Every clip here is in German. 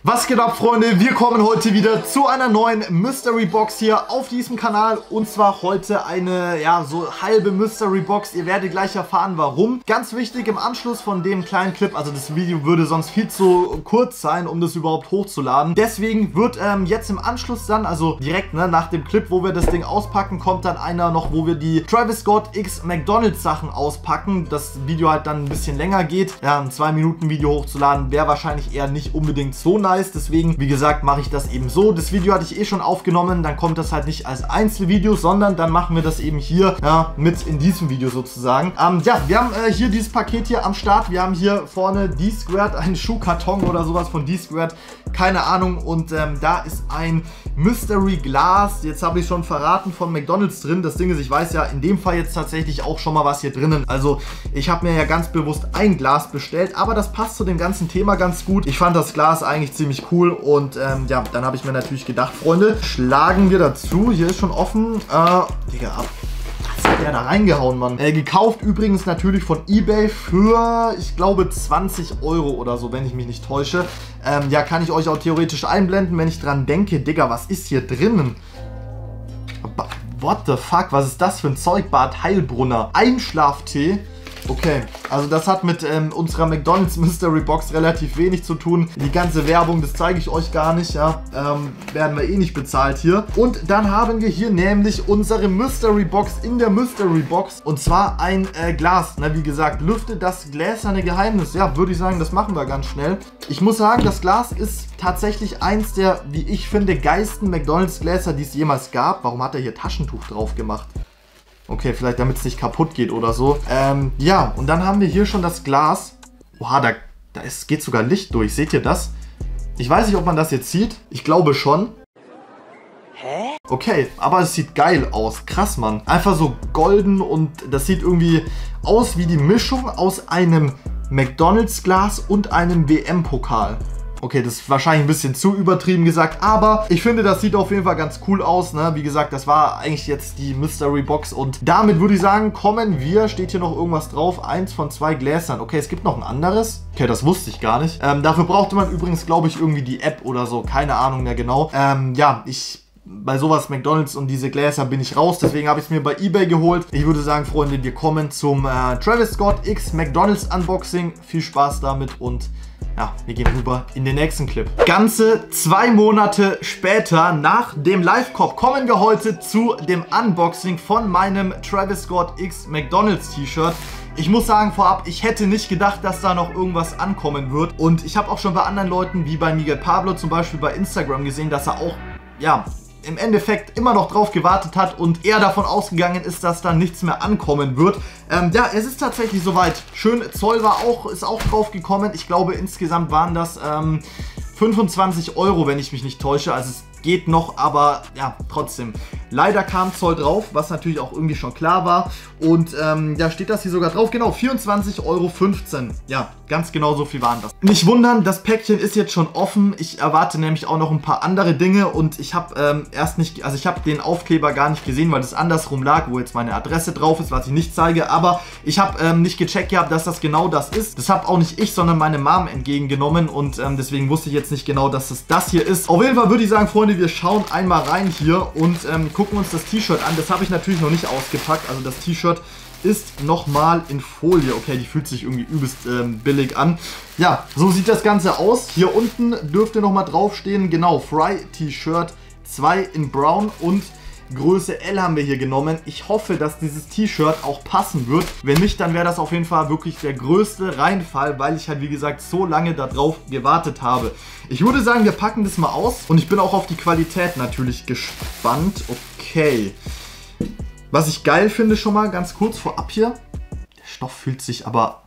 Was geht ab, Freunde? Wir kommen heute wieder zu einer neuen Mystery Box hier auf diesem Kanal. Und zwar heute eine, ja, so halbe Mystery Box. Ihr werdet gleich erfahren, warum. Ganz wichtig, im Anschluss von dem kleinen Clip, also das Video würde sonst viel zu kurz sein, um das überhaupt hochzuladen. Deswegen wird jetzt im Anschluss dann, also direkt nach dem Clip, wo wir das Ding auspacken, kommt dann einer noch, wo wir die Travis Scott X McDonald's Sachen auspacken. Das Video halt dann ein bisschen länger geht. Ja, ein 2-Minuten-Video hochzuladen wäre wahrscheinlich eher nicht unbedingt so nice. Deswegen, wie gesagt, mache ich das eben so. Das Video hatte ich eh schon aufgenommen, dann kommt das halt nicht als Einzelvideo, sondern dann machen wir das eben hier, ja, mit in diesem Video sozusagen. Ja, wir haben hier dieses Paket hier am Start. Wir haben hier vorne D-Squared, einen Schuhkarton oder sowas von D-Squared, keine Ahnung. Und da ist ein Mystery Glas, jetzt habe ich schon verraten, von McDonald's drin. Das Ding ist, ich weiß ja in dem Fall jetzt tatsächlich auch schon mal was hier drinnen. Also ich habe mir ja ganz bewusst ein Glas bestellt, aber das passt zu dem ganzen Thema ganz gut. Ich fand das Glas eigentlich ziemlich cool und ja, dann habe ich mir natürlich gedacht, Freunde, schlagen wir dazu. Hier ist schon offen. Digga, was hat der da reingehauen, Mann? Gekauft übrigens natürlich von eBay für, ich glaube, 20 Euro oder so, wenn ich mich nicht täusche. Ja, kann ich euch auch theoretisch einblenden, wenn ich dran denke. Digga, was ist hier drinnen? What the fuck? Was ist das für ein Zeug? Bad Heilbrunner. Einschlaftee. Okay, also das hat mit unserer McDonald's Mystery Box relativ wenig zu tun. Die ganze Werbung, das zeige ich euch gar nicht, ja. Werden wir eh nicht bezahlt hier. Und dann haben wir hier nämlich unsere Mystery Box in der Mystery Box. Und zwar ein Glas. Na, wie gesagt, lüftet das gläserne Geheimnis. Ja, würde ich sagen, das machen wir ganz schnell. Ich muss sagen, das Glas ist tatsächlich eins der, wie ich finde, geilsten McDonald's Gläser, die es jemals gab. Warum hat er hier Taschentuch drauf gemacht? Okay, vielleicht damit es nicht kaputt geht oder so. Ja, und dann haben wir hier schon das Glas. Oha, da geht sogar Licht durch. Seht ihr das? Ich weiß nicht, ob man das jetzt sieht. Ich glaube schon. Hä? Okay, aber es sieht geil aus. Krass, Mann. Einfach so golden und das sieht irgendwie aus wie die Mischung aus einem McDonald's-Glas und einem WM-Pokal. Okay, das ist wahrscheinlich ein bisschen zu übertrieben gesagt, aber ich finde, das sieht auf jeden Fall ganz cool aus, ne? Wie gesagt, das war eigentlich jetzt die Mystery Box und damit würde ich sagen, kommen wir, steht hier noch irgendwas drauf, 1 von 2 Gläsern. Okay, es gibt noch ein anderes. Okay, das wusste ich gar nicht. Dafür brauchte man übrigens, glaube ich, irgendwie die App oder so, keine Ahnung mehr genau. Ja, bei sowas McDonald's und diese Gläser bin ich raus, deswegen habe ich es mir bei eBay geholt. Ich würde sagen, Freunde, wir kommen zum Travis Scott X McDonald's Unboxing. Viel Spaß damit und ja, wir gehen rüber in den nächsten Clip. Ganze 2 Monate später, nach dem Live-Cop, kommen wir heute zu dem Unboxing von meinem Travis Scott X McDonald's T-Shirt. Ich muss sagen vorab, ich hätte nicht gedacht, dass da noch irgendwas ankommen wird. Und ich habe auch schon bei anderen Leuten, wie bei Miguel Pablo zum Beispiel bei Instagram gesehen, dass er auch, ja, im Endeffekt immer noch drauf gewartet hat und er davon ausgegangen ist, dass da nichts mehr ankommen wird. Ja, es ist tatsächlich soweit. Schön, Zoll ist auch drauf gekommen. Ich glaube, insgesamt waren das 25 Euro, wenn ich mich nicht täusche. Also es geht noch, aber ja, trotzdem. Leider kam Zoll drauf, was natürlich auch irgendwie schon klar war. Und da steht das hier sogar drauf. Genau, 24,15 Euro. Ja, ganz genau so viel waren das. Nicht wundern, das Päckchen ist jetzt schon offen. Ich erwarte nämlich auch noch ein paar andere Dinge. Und ich habe ich habe den Aufkleber gar nicht gesehen, weil das andersrum lag, wo jetzt meine Adresse drauf ist, was ich nicht zeige. Aber ich habe nicht gecheckt gehabt, dass das genau das ist. Das habe auch nicht ich, sondern meine Mom entgegengenommen. Und deswegen wusste ich jetzt nicht genau, dass es das hier ist. Auf jeden Fall würde ich sagen, Freunde, wir schauen einmal rein hier und gucken uns das T-Shirt an. Das habe ich natürlich noch nicht ausgepackt. Also das T-Shirt ist nochmal in Folie. Okay, die fühlt sich irgendwie übelst billig an. Ja, so sieht das Ganze aus. Hier unten dürfte nochmal draufstehen, genau, Fry T-Shirt 2 in Brown und Größe L haben wir hier genommen. Ich hoffe, dass dieses T-Shirt auch passen wird. Wenn nicht, dann wäre das auf jeden Fall wirklich der größte Reinfall, weil ich halt, wie gesagt, so lange darauf gewartet habe. Ich würde sagen, wir packen das mal aus und ich bin auch auf die Qualität natürlich gespannt. Okay. Was ich geil finde schon mal, ganz kurz vorab hier, der Stoff fühlt sich aber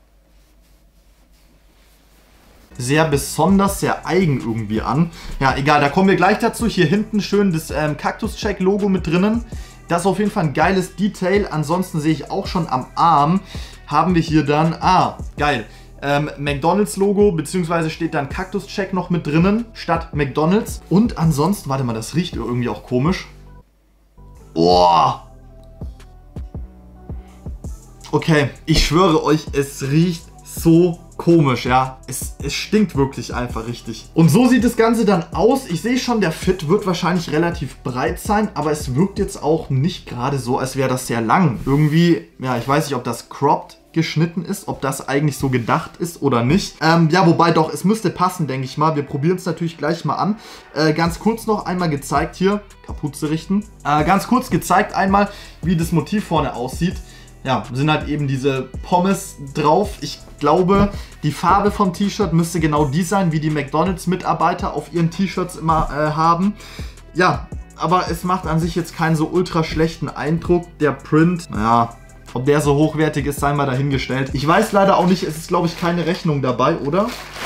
sehr besonders, sehr eigen irgendwie an. Ja, egal, da kommen wir gleich dazu. Hier hinten schön das Cactus-Check-Logo mit drinnen. Das ist auf jeden Fall ein geiles Detail. Ansonsten sehe ich auch schon am Arm, haben wir hier dann, geil, McDonald's-Logo, beziehungsweise steht dann Cactus-Check noch mit drinnen, statt McDonald's. Und ansonsten, warte mal, das riecht irgendwie auch komisch. Oh! Okay, ich schwöre euch, es riecht so komisch, ja. Es stinkt wirklich einfach richtig. Und so sieht das Ganze dann aus. Ich sehe schon, der Fit wird wahrscheinlich relativ breit sein, aber es wirkt jetzt auch nicht gerade so, als wäre das sehr lang. Irgendwie, ja, ich weiß nicht, ob das cropped geschnitten ist, ob das eigentlich so gedacht ist oder nicht. Ja, wobei doch, es müsste passen, denke ich mal. Wir probieren es natürlich gleich mal an. Ganz kurz noch einmal gezeigt hier, Kapuze richten. Ganz kurz gezeigt einmal, wie das Motiv vorne aussieht. Ja, sind halt eben diese Pommes drauf. Ich glaube, die Farbe vom T-Shirt müsste genau die sein, wie die McDonald's-Mitarbeiter auf ihren T-Shirts immer haben. Ja, aber es macht an sich jetzt keinen so ultra schlechten Eindruck. Der Print, naja, ob der so hochwertig ist, sei mal dahingestellt. Ich weiß leider auch nicht, es ist, glaube ich, keine Rechnung dabei, oder?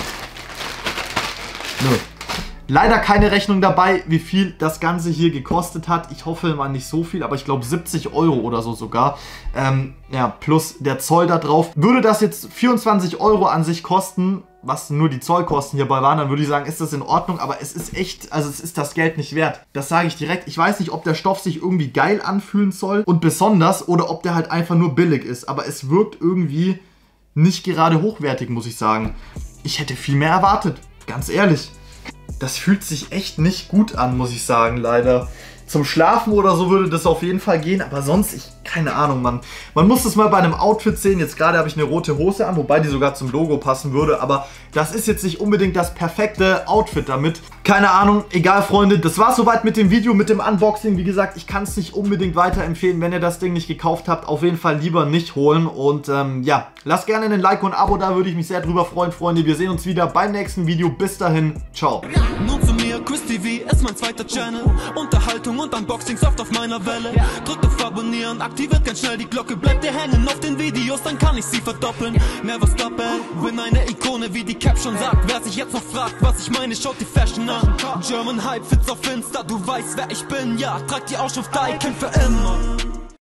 Nö. Leider keine Rechnung dabei, wie viel das Ganze hier gekostet hat. Ich hoffe mal nicht so viel, aber ich glaube 70 € oder so sogar. Ja, plus der Zoll da drauf. Würde das jetzt 24 € an sich kosten, was nur die Zollkosten hierbei waren, dann würde ich sagen, ist das in Ordnung. Aber es ist echt, also es ist das Geld nicht wert. Das sage ich direkt. Ich weiß nicht, ob der Stoff sich irgendwie geil anfühlen soll und besonders oder ob der halt einfach nur billig ist. Aber es wirkt irgendwie nicht gerade hochwertig, muss ich sagen. Ich hätte viel mehr erwartet, ganz ehrlich. Das fühlt sich echt nicht gut an, muss ich sagen, leider. Zum Schlafen oder so würde das auf jeden Fall gehen, aber sonst, keine Ahnung, Mann. Man muss es mal bei einem Outfit sehen. Jetzt gerade habe ich eine rote Hose an, wobei die sogar zum Logo passen würde, aber das ist jetzt nicht unbedingt das perfekte Outfit damit. Keine Ahnung, egal, Freunde. Das war soweit mit dem Video, mit dem Unboxing. Wie gesagt, ich kann es nicht unbedingt weiterempfehlen, wenn ihr das Ding nicht gekauft habt. Auf jeden Fall lieber nicht holen und ja, lasst gerne einen Like und ein Abo da, würde ich mich sehr drüber freuen, Freunde. Wir sehen uns wieder beim nächsten Video. Bis dahin, ciao. Nun zu mir, Chris TV ist mein zweiter Channel. Unterhaltung und Unboxings oft auf meiner Welle. Drückt auf Abonnieren, aktiviert ganz schnell die Glocke. Bleibt ihr hängen auf den Videos, dann kann ich sie verdoppeln. Never stoppen, bin eine Ikone, wie die Caption sagt. Wer sich jetzt noch fragt, was ich meine, schaut die Fashion an. German Hype, Fits auf Insta, du weißt wer ich bin. Ja, trag die Ausschrift Icon für immer.